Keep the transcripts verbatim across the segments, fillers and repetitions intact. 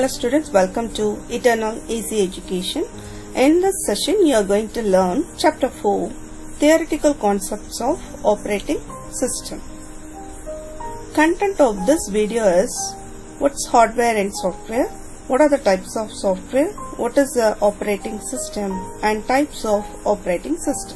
students, welcome to Eternal Easy Education. In this session you are going to learn chapter four, Theoretical Concepts of Operating System. Content of this video is what's hardware and software, what are the types of software, what is the operating system, and types of operating system.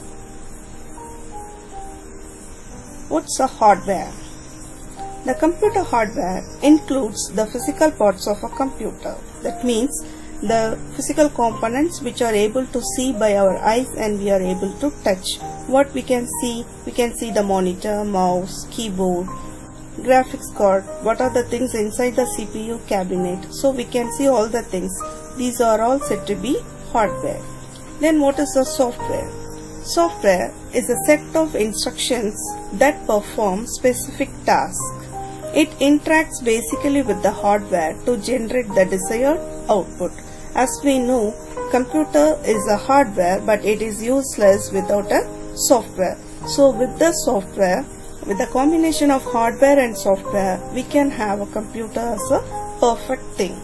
What's a hardware? The computer hardware includes the physical parts of a computer. That means the physical components which are able to see by our eyes and we are able to touch. What we can see, we can see the monitor, mouse, keyboard, graphics card, what are the things inside the C P U cabinet. So we can see all the things. These are all said to be hardware. Then what is the software? Software is a set of instructions that perform specific tasks. It interacts basically with the hardware to generate the desired output. As we know, computer is a hardware, but it is useless without a software. So with the software, with the combination of hardware and software, we can have a computer as a perfect thing.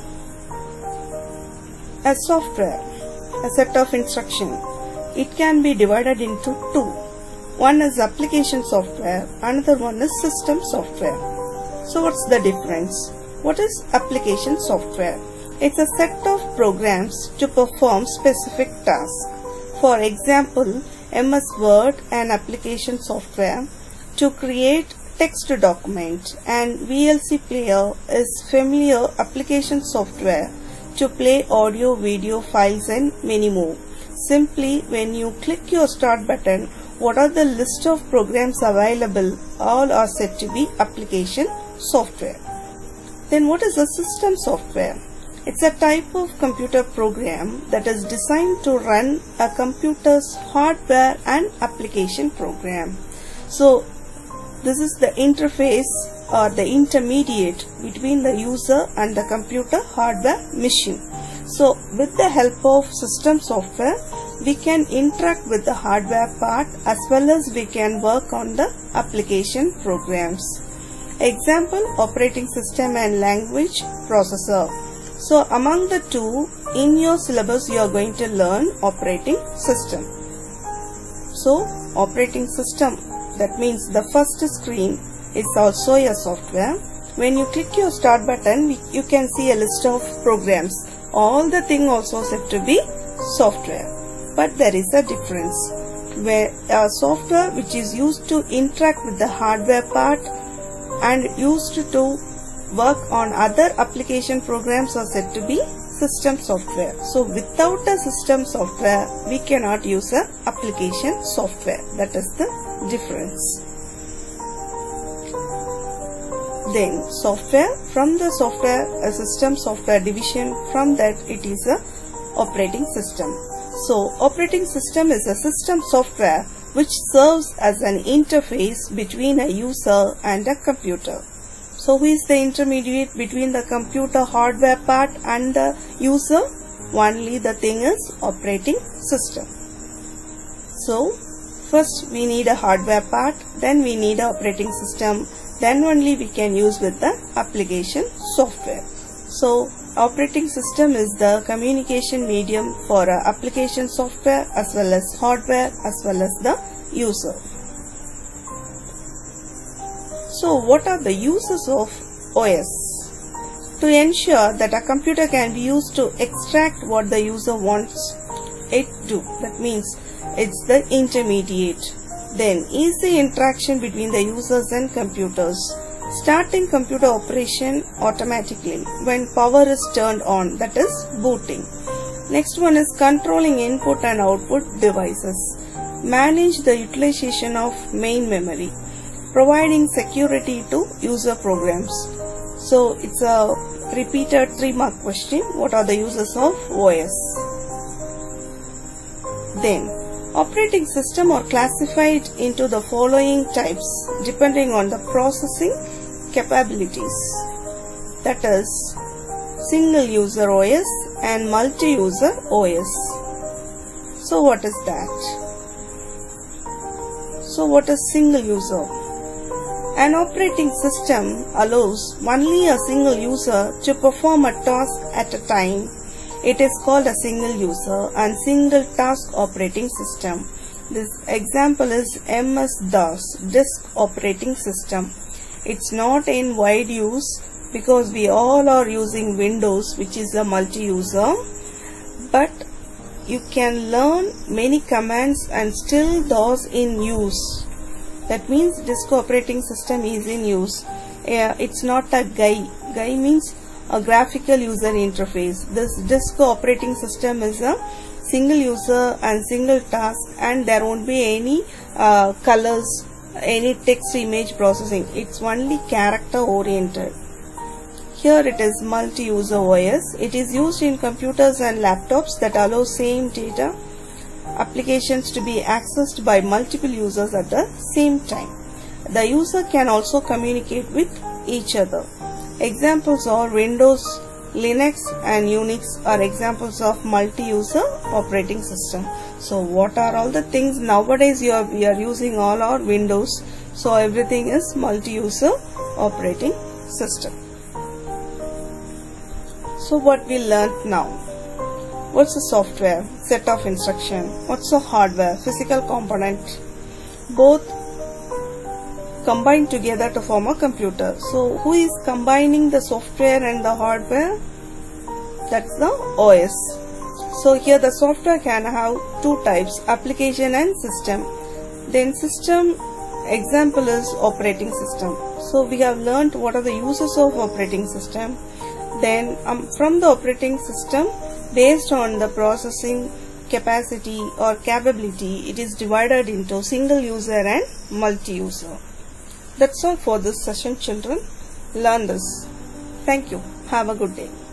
A software, a set of instructions, it can be divided into two. One is application software, another one is system software. So what's the difference? What is application software? It's a set of programs to perform specific tasks. For example, M S Word and application software to create text document, and V L C player is familiar application software to play audio, video files and many more. Simply when you click your start button, what are the list of programs available? All are said to be application software. Then what is a system software? It's a type of computer program that is designed to run a computer's hardware and application program. So this is the interface or the intermediate between the user and the computer hardware machine. So with the help of system software, we can interact with the hardware part as well as we can work on the application programs. Example, operating system and language processor. So among the two, in your syllabus you are going to learn operating system. So operating system, that means the first screen is also a software. When you click your start button, you can see a list of programs. All the thing also said to be software. But there is a difference, where a software which is used to interact with the hardware part and used to work on other application programs are said to be system software. So without a system software, we cannot use a application software. That is the difference. Then software, from the software, a system software division, from that it is a operating system. So operating system is a system software which serves as an interface between a user and a computer. So who is the intermediate between the computer hardware part and the user? Only the thing is operating system. So first we need a hardware part, then we need an operating system, then only we can use with the application software. So operating system is the communication medium for uh, application software as well as hardware as well as the user. So what are the uses of O S? To ensure that a computer can be used to extract what the user wants it to, that means it's the intermediate. Then easy interaction between the users and computers. Starting computer operation automatically when power is turned on, that is booting. Next one is controlling input and output devices. Manage the utilization of main memory. Providing security to user programs. So it's a repeated three mark question. What are the uses of O S? Then operating system are classified into the following types depending on the processing capabilities. That is single user O S and multi-user O S. So what is that? So what is single user? An operating system allows only a single user to perform a task at a time. It is called a single user and single task operating system. This example is M S DOS, disk operating system. It's not in wide use because we all are using Windows, which is a multi-user, but you can learn many commands and still DOS in use. That means disk operating system is in use. Uh, it's not a G U I. G U I means a graphical user interface. This disk operating system is a single user and single task, and there won't be any uh, colors, any text image processing. It's only character oriented. Here it is multi-user O S. It is used in computers and laptops that allow same data applications to be accessed by multiple users at the same time. The user can also communicate with each other. Examples are Windows, Linux and Unix are examples of multi-user operating system. So what are all the things nowadays you are, we are using all our Windows, so everything is multi-user operating system. So what we learnt now? What's a software? Set of instruction. What's a hardware? Physical component. Both combine together to form a computer. So who is combining the software and the hardware? That's the O S. So here the software can have two types, application and system. Then system example is operating system. So we have learned what are the uses of operating system. Then um, from the operating system, based on the processing capacity or capability, it is divided into single user and multi-user. That's all for this session, children. Learn this. Thank you. Have a good day.